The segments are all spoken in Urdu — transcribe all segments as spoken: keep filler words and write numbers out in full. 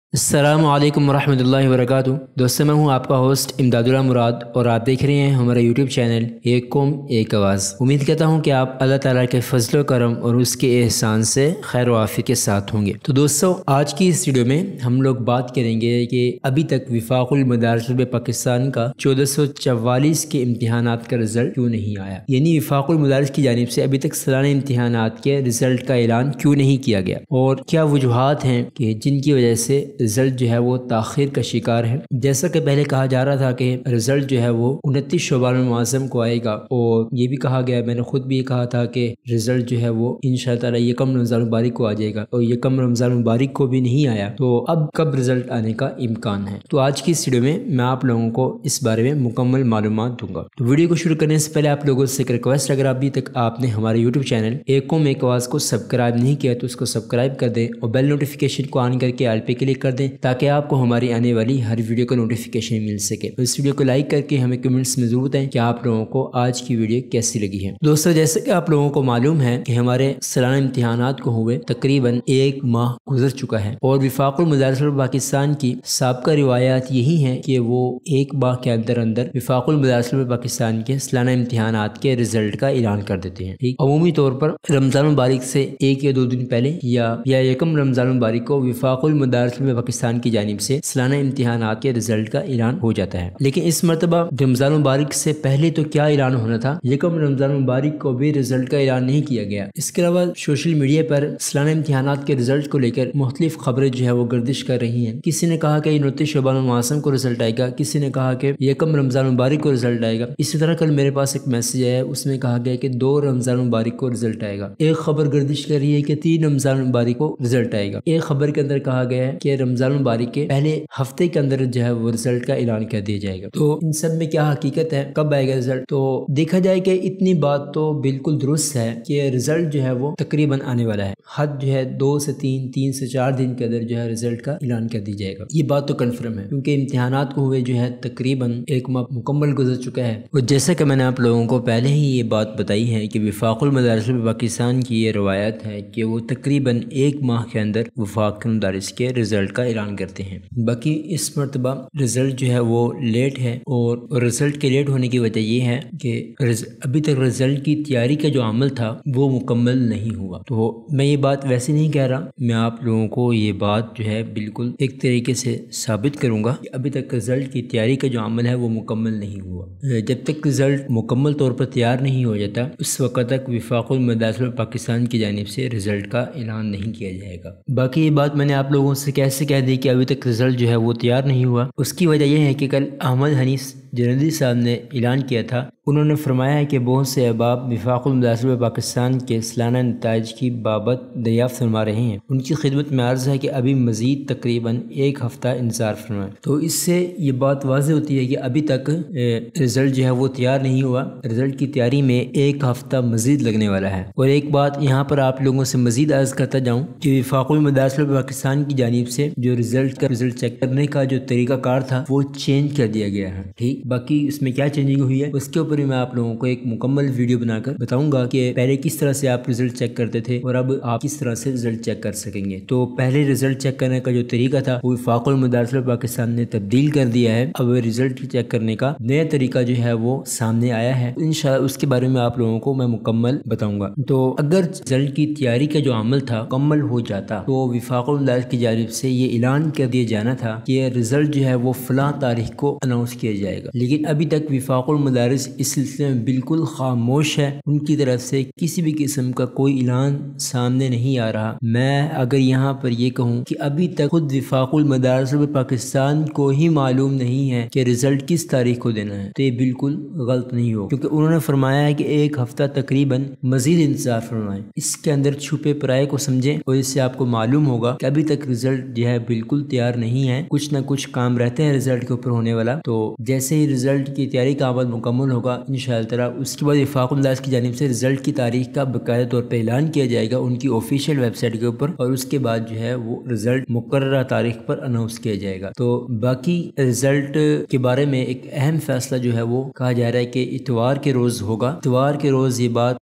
السلام علیکم ورحمۃ اللہ وبرکاتہ۔ دوستوں میں ہوں آپ کا ہوسٹ امداد اللہ مراد اور آپ دیکھ رہے ہیں ہمارا یوٹیوب چینل ایک قوم ایک آواز۔ امید کرتا ہوں کہ آپ اللہ تعالیٰ کے فضل و کرم اور اس کے احسان سے خیر و عافیت کے ساتھ ہوں گے۔ تو دوستوں آج کی اس ویڈیو میں ہم لوگ بات کریں گے کہ ابھی تک وفاق المدارس پاکستان کا چودہ سو چوالیس کے امتحانات کا رزلٹ کیوں نہیں آیا، یعنی وفاق المدارس کی جانب سے ابھی تک سالانہ امتحانات کے رزلٹ کا اعلان کیوں نہیں کیا گیا اور کیا وجوہات ہیں کہ جن کی وجہ سے رزلٹ جو ہے وہ تاخیر کا شکار ہے۔ جیسا کہ پہلے کہا جا رہا تھا کہ رزلٹ جو ہے وہ انتیس شعبان المعظم کو آئے گا، اور یہ بھی کہا گیا، میں نے خود بھی یہ کہا تھا کہ رزلٹ جو ہے وہ انشاءاللہ تعالی یکم رمضان مبارک کو آ جائے گا، اور یکم رمضان مبارک کو بھی نہیں آیا تو اب کب رزلٹ آنے کا امکان ہے۔ تو آج کی اس ویڈیو میں میں آپ لوگوں کو اس بارے میں مکمل معلومات دوں گا۔ تو ویڈیو کو شروع کرنے سے پہلے آپ لوگوں سے ایک ریکویسٹ، اگر ابھی تک آپ نے ہمارے یوٹیوب چینل ایک قوم ایک آواز کو سبسکرائب نہیں کیا تو اس کو سبسکرائب کر دیں اور بیل نوٹیفیکیشن کو آن کر کے آل پہ کلک کر دیں تاکہ آپ کو ہماری آنے والی ہر ویڈیو کا نوٹیفیکیشن مل سکے۔ اس ویڈیو کو لائک کر کے ہمیں کمنٹس میں ضرور بتائیں کہ آپ لوگوں کو آج کی ویڈیو کیسی لگی ہے۔ دوستو جیسے کہ آپ لوگوں کو معلوم ہے کہ ہمارے سالانہ امتحانات کو ہوئے تقریباً ایک ماہ گزر چکا ہے، اور وفاق المدارس پاکستان کی سابقہ روایات یہی ہیں کہ وہ ایک ماہ کے اندر اندر وفاق المدارس پاکستان کے سالانہ امتحانات کے رزلٹ کا اعلان کر دیتے ہیں۔ ٹھیک، عمومی طور پر رمضان مبارک سے ایک یا دو دن پہلے یا یا یکم رمضان مبارک کو وفاق المدارس پاکستان کی جانب سے سالانہ امتحانات کے رزلٹ کا اعلان ہو جاتا ہے، لیکن اس مرتبہ رمضان مبارک سے پہلے تو کیا اعلان ہونا تھا، یکم رمضان مبارک کو بھی رزلٹ کا اعلان نہیں کیا گیا۔ اس کے علاوہ سوشل میڈیا پر سالانہ امتحانات کے رزلٹ کو لے کر مختلف خبریں جو ہے وہ گردش کر رہی ہیں۔ کسی نے کہا کہ انتیس شعبان المعظم کو رزلٹ آئے گا، کسی نے کہا کہ یکم رمضان مبارک کو رزلٹ آئے گا۔ اسی طرح کل میرے پاس ایک میسج آیا، اس میں کہا گیا کہ دو رمضان مبارک کو رزلٹ آئے گا۔ ایک خبر گردش کر رہی ہے کہ تین رمضان مبارک کو رزلٹ آئے گا۔ ایک خبر کے اندر کہا گیا ہے کہ رمضان مبارک کے پہلے ہفتے کے اندر جو ہے وہ رزلٹ کا اعلان کر دیا جائے گا۔ تو ان سب میں کیا حقیقت ہے، کب آئے گا رزلٹ؟ تو دیکھا جائے کہ اتنی بات تو بالکل درست ہے کہ رزلٹ جو ہے وہ تقریباً آنے والا ہے، حد جو ہے دو سے تین تین سے چار دن کے اندر جو ہے رزلٹ کا اعلان کر دیا جائے گا۔ یہ بات تو کنفرم ہے کیونکہ امتحانات کو ہوئے جو ہے تقریباً ایک ماہ مکمل گزر چکا ہے، اور جیسا کہ میں نے آپ لوگوں کو پہلے ہی یہ بات بتائی ہے کہ وفاق المدارس پاکستان کی یہ روایت ہے کہ وہ تقریباً ایک ماہ کے اندر وفاق المدارس کے رزلٹ کا اعلان کرتے ہیں۔ باقی اس مرتبہ رزلٹ جو ہے وہ لیٹ ہے، اور رزلٹ کے لیٹ ہونے کی وجہ یہ ہے کہ ابھی تک رزلٹ کی تیاری کا جو عمل تھا وہ مکمل نہیں ہوا۔ تو میں یہ بات ویسے نہیں کہہ رہا، میں آپ لوگوں کو یہ بات جو ہے بالکل ایک طریقے سے ثابت کروں گا کہ ابھی تک رزلٹ کی تیاری کا جو عمل ہے وہ مکمل نہیں ہوا۔ جب تک رزلٹ مکمل طور پر تیار نہیں ہو جاتا اس وقت تک وفاق المدارس پاکستان کی جانب سے رزلٹ کا اعلان نہیں کیا جائے گا۔ باقی یہ بات میں نے آپ لوگوں سے کیسے کہہ دی کہ ابھی تک رزلٹ جو ہے وہ تیار نہیں ہوا، اس کی وجہ یہ ہے کہ کل احمد حنیف جنیدی صاحب نے اعلان کیا تھا۔ انہوں نے فرمایا ہے کہ بہت سے احباب وفاق المدارس پاکستان کے سالانہ نتائج کی بابت دریافت فرما رہے ہیں، ان کی خدمت میں عرض ہے کہ ابھی مزید تقریباً ایک ہفتہ انتظار فرمائیں۔ تو اس سے یہ بات واضح ہوتی ہے کہ ابھی تک رزلٹ جو ہے وہ تیار نہیں ہوا، رزلٹ کی تیاری میں ایک ہفتہ مزید لگنے والا ہے۔ اور ایک بات یہاں پر آپ لوگوں سے مزید عرض کرتا جاؤں کہ وفاق المدارس پاکستان کی جانب سے جو رزلٹ کا رزلٹ چیک کرنے کا جو طریقہ کار تھا وہ چینج کر دیا گیا ہے۔ ٹھیک، باقی اس میں کیا چینجنگ ہوئی ہے اس کے اوپر میں آپ لوگوں کو ایک مکمل ویڈیو بنا کر بتاؤں گا کہ پہلے کس طرح سے آپ رزلٹ چیک کرتے تھے اور اب آپ کس طرح سے رزلٹ چیک کر سکیں گے۔ تو پہلے رزلٹ چیک کرنے کا جو طریقہ تھا وہ وفاق المدارس پاکستان نے تبدیل کر دیا ہے، اب رزلٹ چیک کرنے کا نیا طریقہ جو ہے وہ سامنے آیا ہے، انشاءاللہ اس کے بارے میں آپ لوگوں کو میں مکمل بتاؤں گا۔ تو اگر رزلٹ کی تیاری کا جو عمل تھا مکمل ہو جاتا تو وفاق المدارس کی جانب سے یہ اعلان کر دیا جانا تھا کہ رزلٹ جو ہے وہ فلاں تاریخ کو اناؤنس کیا جائے گا، لیکن ابھی تک وفاق المدارس اس سلسلے میں بالکل خاموش ہے، ان کی طرف سے کسی بھی قسم کا کوئی اعلان سامنے نہیں آ رہا۔ میں اگر یہاں پر یہ کہوں کہ ابھی تک خود وفاق المدارس پاکستان کو ہی معلوم نہیں ہے کہ رزلٹ کس تاریخ کو دینا ہے تو یہ بالکل غلط نہیں ہو، کیونکہ انہوں نے فرمایا ہے کہ ایک ہفتہ تقریباً مزید انتظار فرمائیں۔ اس کے اندر چھپے پرائے کو سمجھیں، اور اس سے آپ کو معلوم ہوگا کہ ابھی تک رزلٹ جو ہے بالکل تیار نہیں ہے، کچھ نہ کچھ کام رہتے ہیں رزلٹ کے اوپر ہونے والا۔ تو جیسے ہی رزلٹ کی تیاری کا عمل مکمل ہوگا انشاءاللہ تعالی اس کے بعد وفاق المدارس کی جانب سے رزلٹ کی تاریخ کا باقاعدہ طور پہ اعلان کیا جائے گا ان کی آفیشیل ویب سائٹ کے اوپر، اور اس کے بعد جو ہے وہ رزلٹ مقررہ تاریخ پر اناؤنس کیا جائے گا۔ تو باقی رزلٹ کے بارے میں ایک اہم فیصلہ جو ہے وہ کہا جا رہا ہے کہ اتوار کے روز ہوگا۔ اتوار کے روز یہ بات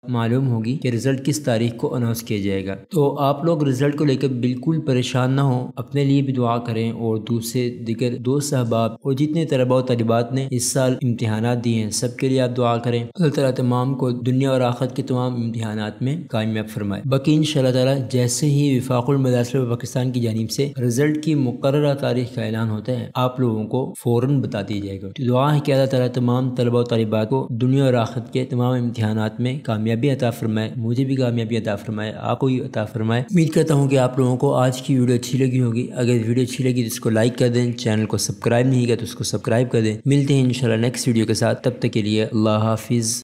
معلوم ہوگی کہ رزلٹ کس تاریخ کو اناؤنس کیا جائے گا۔ تو آپ لوگ رزلٹ کو لے کر بالکل پریشان نہ ہوں، اپنے لیے بھی دعا کریں اور دوسرے دیگر دوست احباب اور جتنے طلباء و طالبات نے اس سال امتحانات دیے ہیں سب کے لیے آپ دعا کریں۔ اللہ تعالیٰ تمام کو دنیا اور آخرت کے تمام امتحانات میں کامیاب فرمائے۔ باقی انشاءاللہ تعالیٰ جیسے ہی وفاق المدارس پاکستان کی جانب سے رزلٹ کی مقررہ تاریخ کا اعلان ہوتا ہے آپ لوگوں کو فوراً بتا دی جائے گا۔ تو دعا ہے کہ اللہ تعالیٰ تمام طلباء و طالبات کو دنیا اور آخرت کے تمام امتحانات میں کامیابی عطا فرمائے، مجھے بھی کامیابی عطا فرمائے، آپ کو بھی عطا فرمائے۔ امید کرتا ہوں کہ آپ لوگوں کو آج کی ویڈیو اچھی لگی ہوگی۔ اگر ویڈیو اچھی لگی تو اس کو لائک کر دیں، چینل کو سبسکرائب نہیں کیا تو اس کو سبسکرائب کر دیں۔ ملتے ہیں انشاءاللہ نیکسٹ ویڈیو کے ساتھ، تب تک کے لیے اللہ حافظ۔